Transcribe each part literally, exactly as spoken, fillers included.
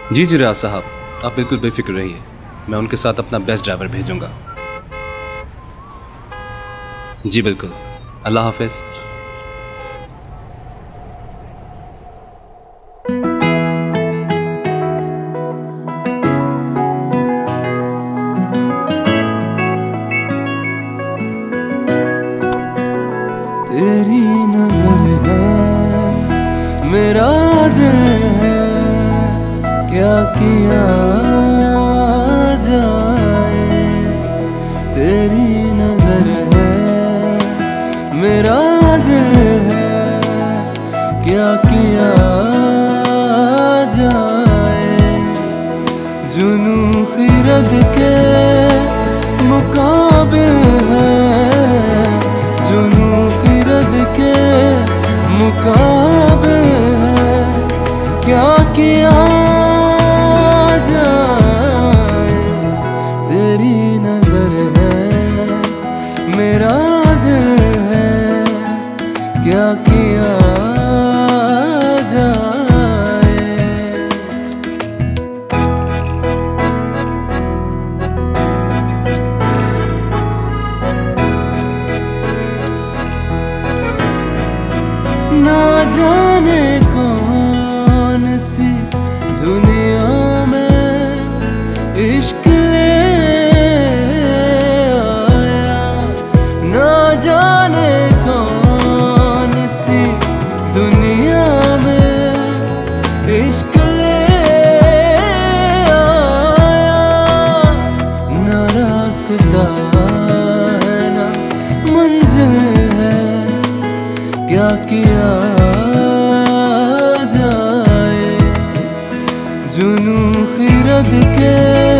जी जी रियाज साहब, आप बिल्कुल बेफिक्र रहिए, मैं उनके साथ अपना बेस्ट ड्राइवर भेजूंगा। जी बिल्कुल, अल्लाह हाफिज। तेरी नजर है मेरा दिल है, क्या किया जाए। तेरी नजर है मेरा दिल है, क्या किया जाए। जुनू खिरद के मुकाबिल है, जुनू खिरद के मुकाबिल है, क्या किया जाए। तेरी नजर है मेरा दिल है, क्या किया जाए। ना जाने कौन सी दुनिया में इश्क ले आया, ना जाने कौन सी दुनिया में इश्क ले आया। ना रास्ता है ना मंजिल है, क्या किया जाए। जुनू खिरद के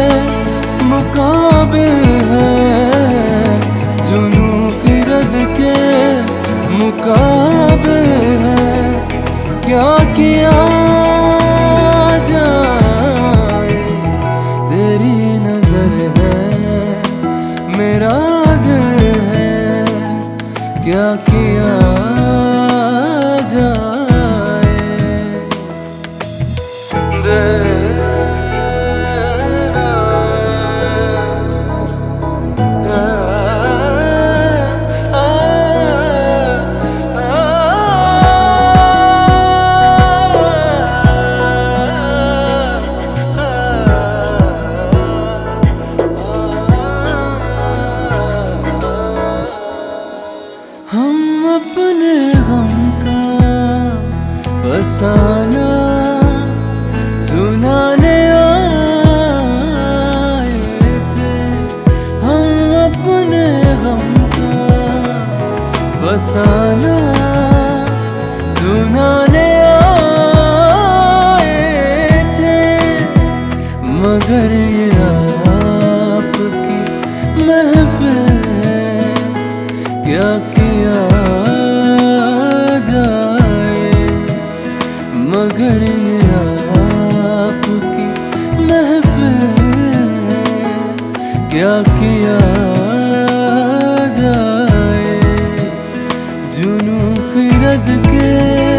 मुकाबिल है, जुनू खिरद के मुकाबिल है, क्या किया जाए। तेरी नजर है मेरा दिल है, क्या किया जाए। हम अपने गम का फसाना सुनाने आए थे, हम अपने गम का फसाना सुनाने आए थे। मगर ये आपकी महफिल है, क्या किया जाए। मगर ये आपकी महफिल है, क्या किया जाए। जुनू खिरद के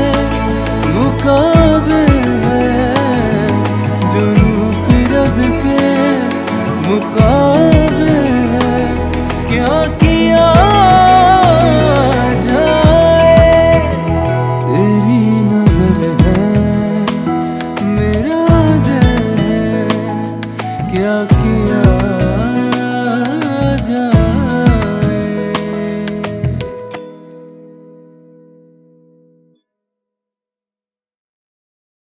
मुकाबिल है, जुनू खिरद के मुकाबिल है, क्या किया क्या किया।